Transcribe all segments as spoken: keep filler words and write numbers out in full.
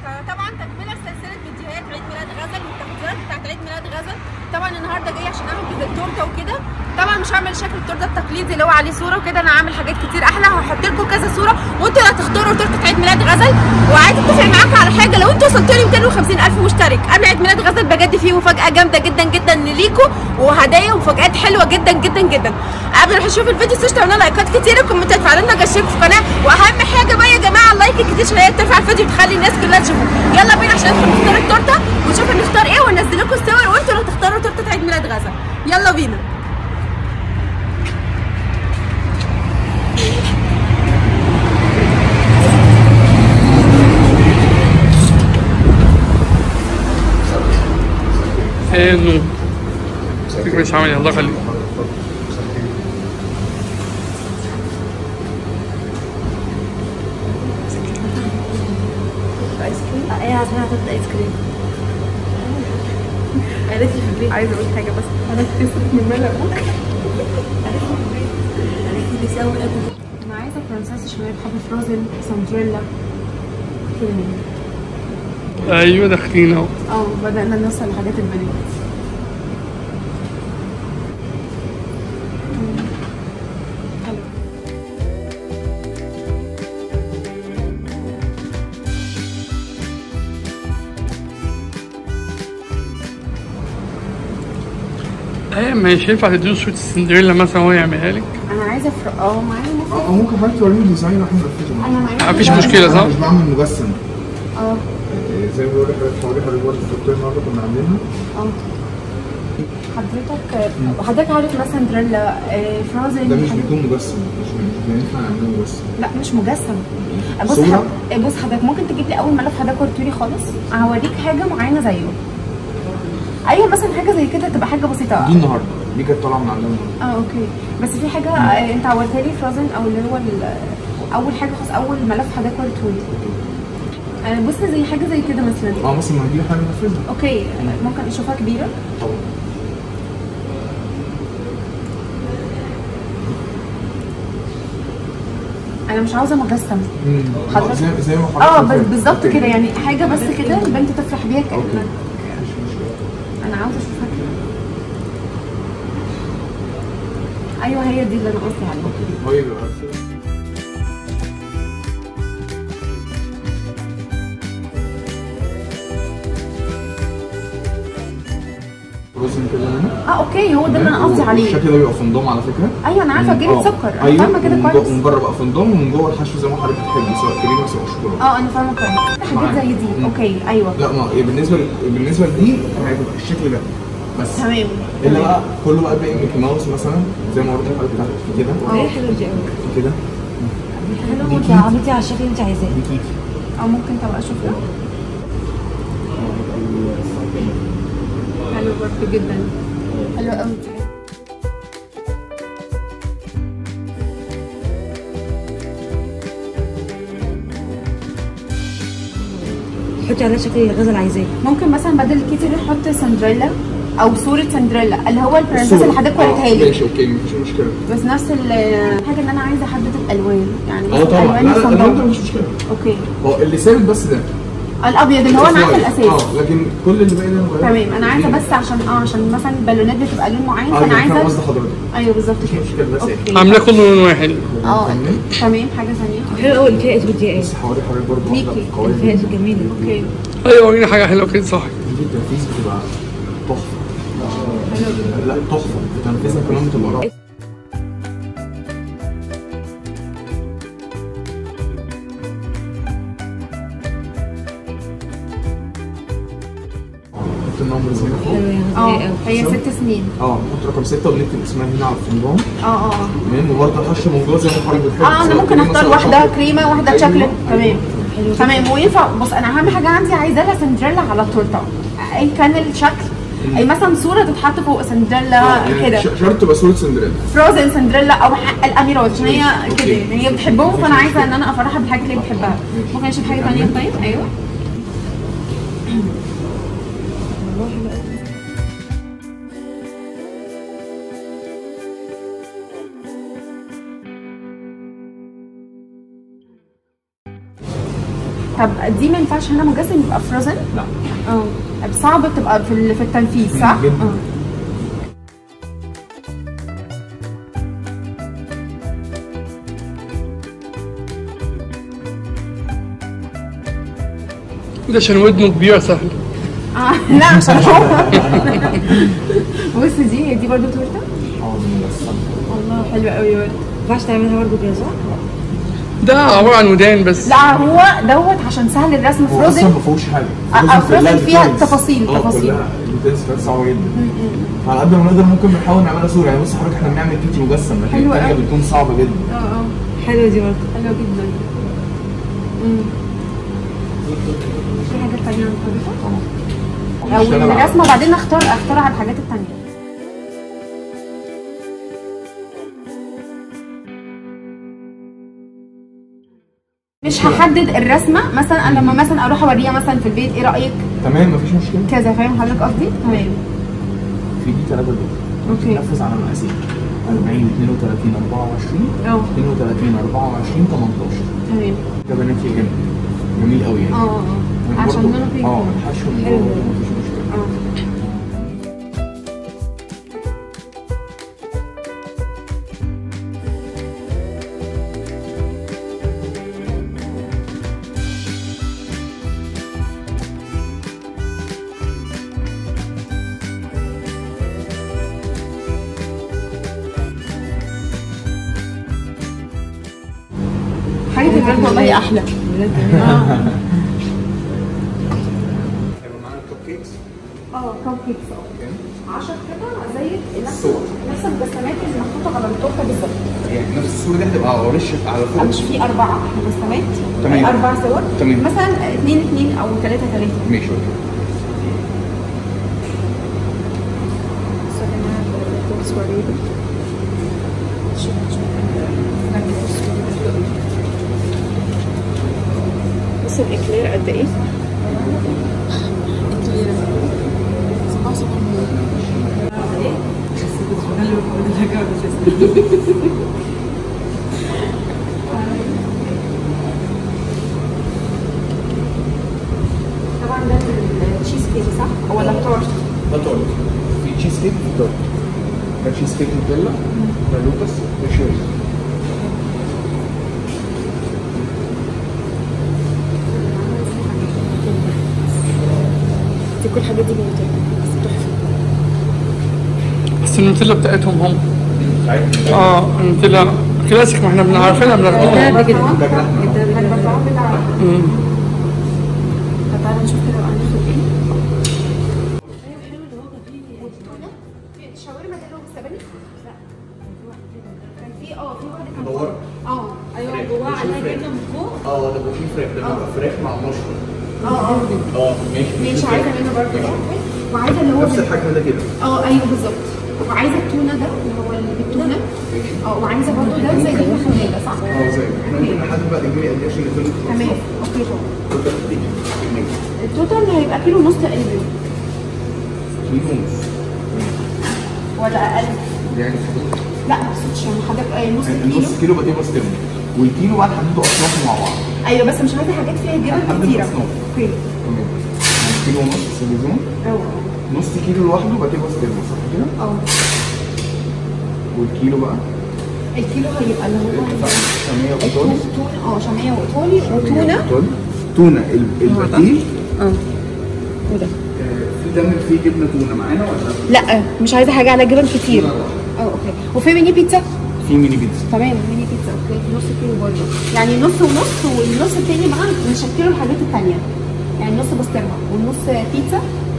طبعا تكمله لسلسله فيديوهات عيد ميلاد غزل والتحضيرات بتاعت عيد ميلاد غزل. طبعا النهارده جايه عشان احجز التورته وكده. طبعا مش هعمل شكل التورته التقليدي اللي هو عليه صوره وكده، انا هعمل حاجات كتير احلى، هحط لكم كذا صوره وانتوا اللي هتختاروا تورته عيد ميلاد غزل. وعايزه اتفق معاكم على حاجه، لو انتوا وصلتوا لي مئتين وخمسين الف مشترك قبل عيد ميلاد غزل بجد فيه مفاجاه جامده جدا جدا ليكم، وهدايا ومفاجات حلوه جدا جدا جدا. قبل ما نشوف الفيديو تنسوش تعملوا لايكات كتير وكومنتات، فعلوا لنا اشتركوا في القناه، واهم حاجه بقى يا جماعه اللايك الكتير عشان هي بترفع الفيديو بتخلي الناس كلها تشوفه. يلا بينا عشان ندخل نختار التورته ونشوف نختار ايه وننزل لكم الصور وانتوا اللي تختاروا تورته عيد ميلاد غزل. يلا بينا. ايه النور مش عامل الله يخليك. ايس كريم؟ ايه عايزة هتبدا ايس كريم. قالت لي في البيت عايزه اقول حاجه بس انا اتكسفت من مال ابوك. قالت لي في البيت قالت لي بيساوي ابوك. انا عايزه برنسيس شويه بحب فروزن سندريلا كده. ايوه داخلين اهو. اه بدأنا نوصل لحاجات البنات. ايه مش هينفع تديله صورة السندريلا مثلا وهو يعملها لك؟ انا عايزه فرق اه معايا مثلا. اه ممكن حضرتك توريني الديزاين واحنا ننفذه. انا معايا مفيش مشكلة صح؟ مش بعمل مجسم. اه زي ما بقول لحضرتك حوالي حضرتك برضه الدكتور النهارده كنا عاملينها. اه حضرتك حضرتك عارف مثلا سندريلا فروزن ده مش بيكون مجسم، مش مش بينفع نعمله مجسم. لا مش مجسم. بص صورة؟ حض... بص حضرتك ممكن تجيب لي اول ملف حضرتك وريتولي خالص، هوريك حاجه معينه زيه. ايوه مثلا حاجه زي كده تبقى حاجه بسيطه. دي النهارده دي كانت طالعه من عندنا النهارده. اه اوكي بس في حاجه آه انت عورتها لي فروزن او اللي هو اول حاجه خالص اول ملف حضرتك وريتولي. آه بص زي حاجه زي كده مثلا. اه مثلا ما نجيب حاجه ننفذها. اوكي ممكن اشوفها كبيره. طبعا. انا مش عاوزه مجسم. حضرتك زي زي ما حضرتك اه بالظبط كده، يعني حاجه بس كده البنت تفرح بيها كانك. انا عاوزه اشوفها كده. ايوه هي دي اللي انا قصدي عليها. طيب فروزن كده هنا. اه اوكي هو ده اللي انا قصدي عليه. الشكل ده بيبقى فندوم على فكره. ايوه انا عارفه جبت سكر، انا أيوة. فاهمه كده كويس. ومن بره بقى فندوم ومن جوه الحشو زي ما حضرتك تحبي، سواء كريمه سواء شوكولاته. اه انا فاهمه كويس. حاجات زي دي. مم. اوكي ايوه. لا ما بالنسبه بالنسبه لدي هيبقى الشكل ده بس. تمام. اللي بقى كله بقى باقي ميكي ماوس مثلا زي ما وريتك حضرتك تحت كده. اه حلو دي قوي كده. حلو انت عملتي على الشكل اللي انت عايزاه. او ممكن تبقى اشوفها. حلو برضه جدا. حلو قوي. حطي على شكل الغزل عايزاه. ممكن مثلا بدل الكيتي دي نحط سندريلا او صوره سندريلا اللي هو البرنسيس اللي حضرتك وريتها لي. ماشي اوكي مفيش مشكله. بس نفس الحاجه ان انا عايزه احدد الالوان يعني. اه طبعا لا لا الالوان ده مش مشكله. اوكي هو اللي ثابت بس ده الابيض اللي هو انا عارفه الاساس. اه لكن كل اللي باقي ده مغير. تمام انا عايزه بس عشان اه عشان مثلا البالونات بتبقى لون معين فانا عايزه. اه قصد حضرتك. ايوه بالظبط مش مشكله بس اوكي عاملاه كله لون واحد. اه تمام حاجه ثانيه. حلو قوي الفئات بدي بس حوالي حضرتك برضه ميكي الفئات جميله. اوكي ايوه وريني حاجه حلوه كده صح. دي التنفيذ بتبقى تحفه. لا تحفه تنفيذها كمان بتبقى رائع. النمبر زي ما اه هي ست سنين. اه نحط رقم ستة ونكتب اسمها هنا على الفندق. اه اه تمام وبرضه الحشو من جوه زي ما حضرتك بتحب. اه انا ممكن اختار واحده كريمه واحده شوكليت. تمام تمام وينفع. بص انا اهم حاجه عندي عايزه لها سندريلا على التورته اي كان الشكل. اي مثلا صوره تتحط فوق سندريلا كده. شرط تبقى صوره سندريلا. فروزن سندريلا او حق الاميرات عشان هي كده هي بتحبهم فانا عايزه ان انا افرحها بالحاجات اللي هي بتحبها. ممكن اشوف حاجه ثانيه طيب. ايوه طب دي ما ينفعش هنا مجسم يبقى فروزن؟ لا اه صعب تبقى في ال- في التنفيذ صح؟ جدا. اه ده عشان ودنه كبيرة سهل. اه لا مش هنحط. بص دي دي برضه تورته. اه مجسم. والله حلوه قوي برضه. ما ينفعش تعملها برضه كده صح؟ ده عبارة عن ودان بس. لا هو دوت عشان سهل الرسم هو اصلا فروزن. ما فيهوش حاجه. آه، فروزن فروزن كلها فيها details. تفاصيل- اه تفاصيل. كلها الديتيلز فيها صعبه جدا. على قد ما نقدر ممكن بنحاول نعملها صوره، يعني بص حضرتك احنا بنعمل كيتي مجسم لكن حلوة الثانيه أوي. بتكون صعبه جدا. اه اه حلوه دي برضه. حلوه جدا. امم في حاجات تانية عن حضرتك؟ او نشتغل على- الرسمه وبعدين اختار اختار على الحاجات التانية. مش هحدد الرسمه مثلا انا لما مثلا اروح اوريها مثلا في البيت ايه رايك تمام مفيش مشكله. كذا فاهم حضرتك قصدي؟ تمام في دي ثلاثه دول اوكي نفذ على المقاسين أربعين اتنين وتلاتين أربعة وعشرين اه اتنين وتلاتين أربعة وعشرين تمنتاشر. تمام ده بناتي جميل جميل قوي يعني. اه اه يعني عشان برضه- لونه بينك. اه الحشو من حلو. جوه مفيش مشكله. اه حاجة الولاد والله أحلى. هيبقى معانا الكب كيكس. اه كب كيكس اه عشرة كده زي نفس صور. نفس الرسمات اللي محطوطة على التورتة بالظبط. يعني نفس الصوره دي هتبقى ورشه على فوق. مش في أربعة رسمات تمام. أربع صور تمام. مثلا اتنين اتنين أو تلاتة تلاتة. ماشي اوكي. بص الإكلير قد إيه؟ طبعا ده التشيز كيك صح؟ ولا التورت؟ ده تورت. في تشيز كيك في تورت. ده تشيز كيك نوتيلا. ده لوتس. ده شيري. دي كل الحاجات دي بنوتيلا بس تحفة. بس النوتيلا بتاعتهم هم. عارف؟ اه النوتيلا كلاسيك ما احنا بنعرفينها بناخدها. ده كده. ده كده احنا هيبقى الطعام بتاعها. طب تعالى نشوف كده بقى هناخد ايه. شاورما حلوه بالسبانخ؟ لا كان في اه في واحده كان مدورة. اه ايوه جواها عليها جبنه من فوق. اه ده بيبقى فيه فراخ، ده بيبقى فراخ مع مشروم. اه اه اه ماشي. ماشي عايزه منه برضه ده. وعايزه اللي هو نفس بال- الحجم ده كده. اه ايوه بالظبط. وعايزه التونه ده اللي هو اللي بالتونه. اه وعايزه برضه ده زي جبنه حماده صح؟ اه زي احنا ممكن نحدد بقى الجنيه قد ايه عشان نقول لك تمام اوكي طبعا. توتال قد ايه؟ جنيه. التوتال هيبقى كيلو ونص تقريبا كيلو ونص. ولا اقل؟ يعني لا ما اقصدش يعني حضرتك آه، نص كيلو. النص كيلو بقى دي بسطرمه والكيلو بقى نحدده اصنافه مع بعض. ايوه بس مش عايزه حاجات فيها جبن هنحدد كتيره. الأصناف. اوكي تمام. يعني كيلو ونص سيليزون. اه نص كيلو لوحده بقى كده بسطرمه صح كده؟ اه والكيلو بقى الكيلو هيبقى اللي هو بتاع شاميه وإيطالي. تون اه شاميه وايطالي وتونه. إيطالي. تونه ال- الباتيه. اه وده آه، في دم فيه جبنه تونه معانا ولا؟ لا مش عايزه حاجه على جبن كتير. اه اوكي وفي ميني بيتزا. في ميني بيتزا. تمام ميني بيتزا اوكي نص كيلو برضه يعني نص ونص والنص التاني بقى نشكله الحاجات التانيه يعني نص بسطرمه والنص بيتزا.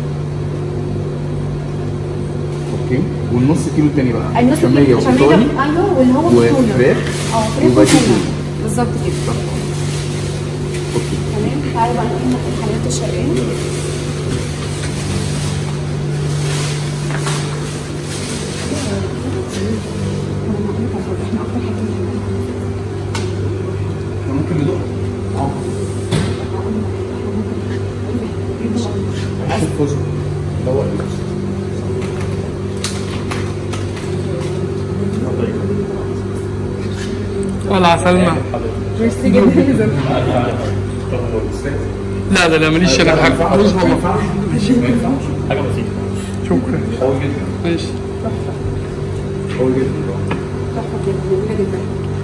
اوكي والنص كيلو التاني بقى النص شاميه كيلو شاميه وإيطالي ايوه واللي هو بالتونه. وفراخ اه فراخ وباتيه وتونه تونه. بالظبط كده. اوكي تمام تعالى بقى نقول الحلويات الشرقيه. احنا ممكن ندوق. اه عايز الفوز دوق الفوز. ولا سلمى. ميرسي جدا. لا لا لا ماليش انا حاجه بص ما والله. ينفعش ما ينفعش حاجه بسيطه. شكرا. قوي جدا ماشي. قوي جدا تحفه جميله جدا.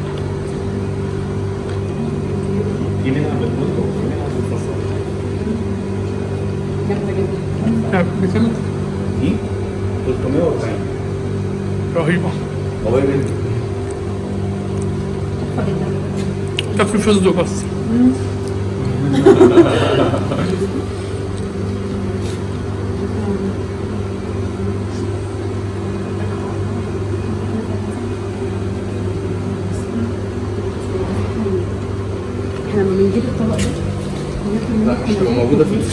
في منها بالبوز وفي منها بالفصل. جامده جدا. لا، بكام؟ دي ثلاثمية وأربعين رهيبه. قوي جدا تحفه جدا. ده في فستق بس. احنا لما بنجيب الطبق ده لا مش هتبقى موجوده فيه.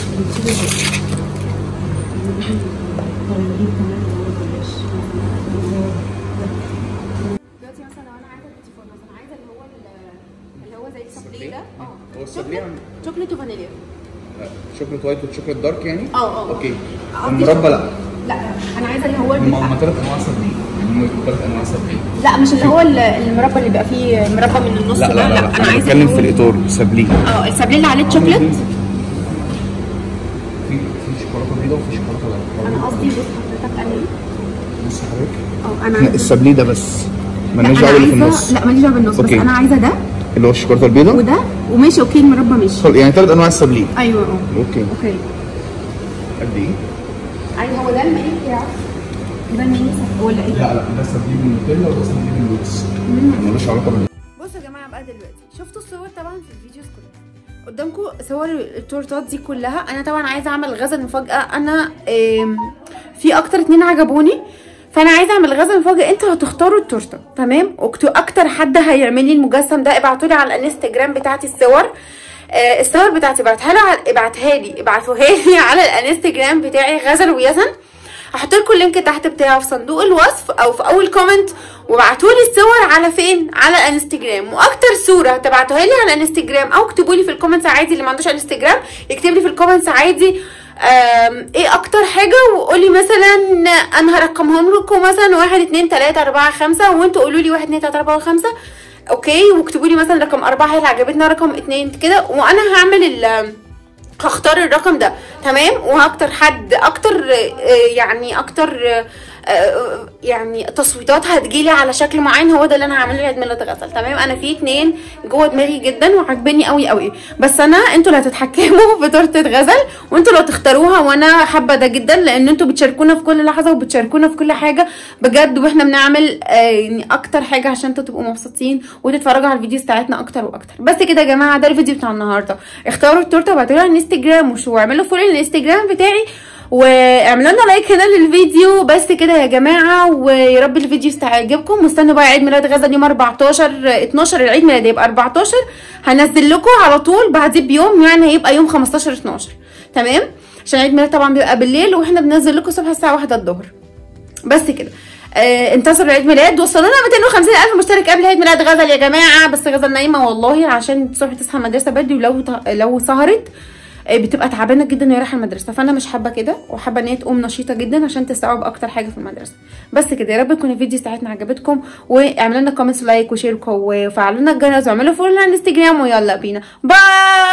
دلوقتي مثلا لو انا عايزه البيتيفور مثلا عايزه اللي هو اللي هو زي السابليه ده اه هو السابليه شوكليت وفانيليا. شوكليت وايت وشوكليت دارك يعني؟ اه اه اوكي. قصدي المربى لا. لا انا عايزه اللي هو هم هم اللي ثلاث انواع سابليه يعني هم ثلاث انواع سابليه. لا مش اللي هو المربى اللي بيبقى فيه مربى من النص لا ده لا لا, لا. انا انا عايزه بتكلم اللي هو- في الاطار سابليه. اه السابليه اللي عليه شوكليت. في في شوكولاته بيضاء وفي شوكولاته دارك. انا قصدي بص حضرتك انا ايه بص حضرتك اه انا احنا عايزة- السابليه ده بس لا، مالناش أنا دعوه باللي في عايزة- النص. لا ماليش دعوه بالنص بس أوكي. انا عايزه ده اللي هو الشوكولاته البيضاء وده وماشي اوكي المربى ماشي. يعني ثلاث انواع السابليه. ايوه اه اوكي اوكي قد ايه؟ ايوه هو ده المقيت بتاعه ده المقيت ولا ايه؟ لا لا ده سابليه بالنوتيلا وده سابليه باللوتس ملوش علاقه بال بصوا يا جماعه بقى دلوقتي شفتوا الصور طبعا في الفيديوز كلها قدامكم صور التورتات دي كلها. انا طبعا عايزه اعمل غزل مفاجاه. انا آم، في اكتر اتنين عجبوني فانا عايزه اعمل غزل مفاجاه. انتوا هتختاروا التورته تمام. واكتبوا اكتر حد هيعمل لي المجسم ده ابعتوا لي على الانستجرام بتاعتي الصور. آه الصور بتاعتي ابعتها لي ابعتها لي ابعتوها لي على الانستجرام بتاعي غزل ويزن. هحط لكم اللينك تحت بتاعه في صندوق الوصف او في اول كومنت. وابعتوا لي الصور على فين؟ على الانستجرام. واكتر صوره هتبعتوها لي على الانستجرام او اكتبوا لي في الكومنتس عادي. اللي ما عندوش انستجرام يكتب لي في الكومنتس عادي ايه اكتر حاجه وقولي مثلا انا هرقمهم لكم مثلا واحد اتنين تلاته اربعه خمسه وانتوا قولوا لي واحد اتنين تلاته اربعه خمسه اوكي. واكتبوا لي مثلا رقم اربعه هي اللي عجبتنا رقم اتنين كده وانا هعمل ال هختار الرقم ده تمام. وهكتر حد اكتر يعني اكتر يعني تصويتات هتجيلي على شكل معين هو ده اللي انا هعمله عيد ميلاد غزل تمام. انا في اتنين جوه دماغي جدا وعاجبني قوي قوي بس انا انتوا اللي هتتحكموا في تورته غزل وانتوا اللي هتختاروها. وانا حابه ده جدا لان انتوا بتشاركونا في كل لحظه وبتشاركونا في كل حاجه بجد. واحنا بنعمل يعني اكتر حاجه عشان انتوا تبقوا مبسوطين وتتفرجوا على الفيديوز بتاعتنا اكتر واكتر. بس كده يا جماعه ده الفيديو بتاع النهارده. اختاروا التورته وابعتوا لي على الانستجرام واعملوا فولو للانستجرام بتاعي واعملوا لنا لايك هنا للفيديو. بس كده يا جماعه ويا رب الفيديو يعجبكم. واستنوا بقى عيد ميلاد غزل يوم اربعتاشر اتناشر. العيد ميلاد هيبقى اربعتاشر هنزل لكم على طول بعديه بيوم يعني هيبقى يوم خمستاشر اتناشر تمام. عشان عيد ميلاد طبعا بيبقى بالليل واحنا بننزل لكم الصبح الساعه واحده الظهر. بس كده آه انتصروا عيد ميلاد وصلنا ميتين وخمسين الف مشترك قبل عيد ميلاد غزل يا جماعه. بس غزل نايمه والله عشان الصبح تصحى المدرسه بدري ولو لو سهرت بتبقى تعبانه جدا وهي رايحه المدرسه. فانا مش حابه كده وحابه ان هي تقوم نشيطه جدا عشان تستوعب اكتر حاجه في المدرسه. بس كده يا رب تكون الفيديو بتاعتنا عجبتكم واعملوا لنا كومنتس لايك وشير وفعلوا لنا الجرس واعملوا فولو على الانستجرام ويلا بينا باي.